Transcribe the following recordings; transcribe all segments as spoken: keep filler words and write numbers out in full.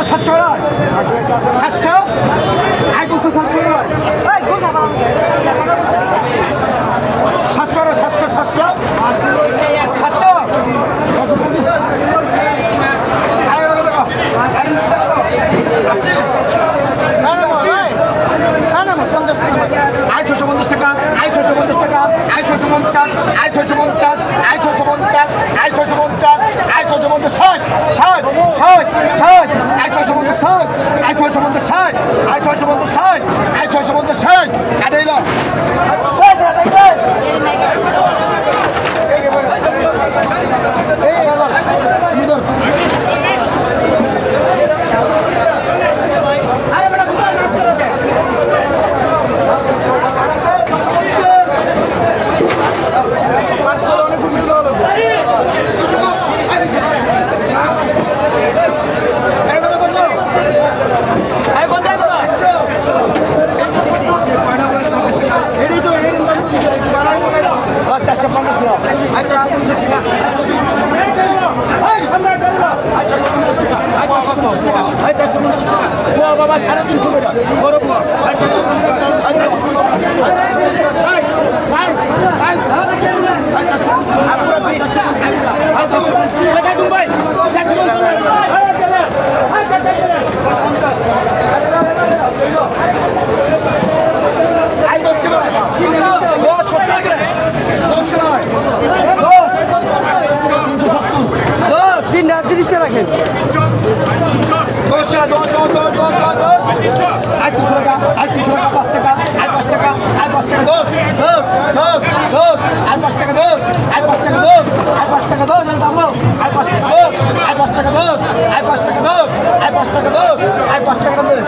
সাতশো সাতশো আই করছো সাতশো সাতশো সাতশো সাতশো সাতশো আই ছশো পঞ্চাশ টাকা আই ছশো পঞ্চাশ টাকা আই ছশো পঞ্চাশ আই ছশো পঞ্চাশ আই ছশো পঞ্চাশ আই ছশো পঞ্চাশ আই ছশো পঞ্চাশ ষাট ষাট ষাট ষাট আই ছশো পঞ্চাশ ষাট আই ছশো পঞ্চাশ ষাট আই ছশো পঞ্চাশ ষাট আই ছশো পঞ্চাশ ষাট কাটাই না বাবা সাড়ে তিনশো বড় তিরিশটা রাখেন দশ টাকা দশ দশ দশ দশ দশ দশ আট তিনশো টাকা আট তিনশো টাকা পাঁচ টাকা আট পাঁচ টাকা আট পাঁচ টাকা দশ দশ দশ দশ আট পাঁচ টাকা দশ আট পাঁচ টাকা দশ আট পাঁচ টাকা দশ আট পাঁচ টাকা দশ আট পাঁচ টাকা দশ আট পাঁচ টাকা দশ আট পাঁচ টাকা দশ আট পাঁচ টাকা দশ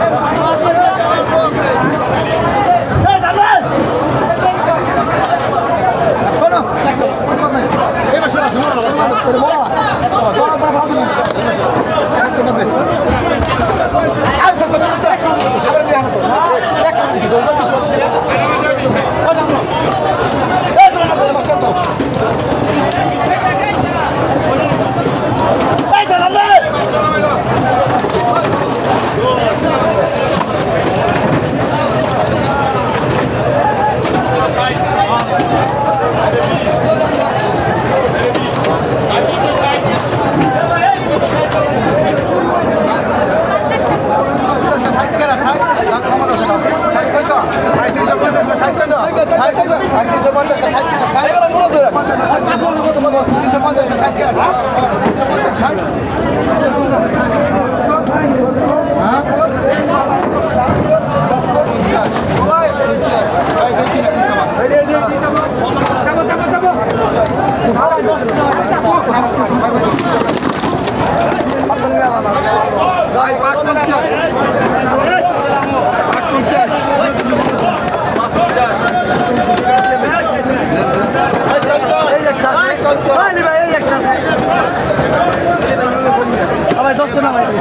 দশটা না ভাই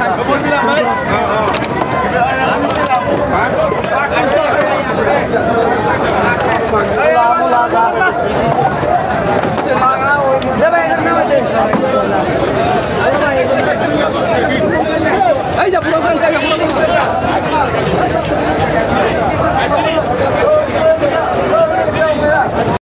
এই যা পুরো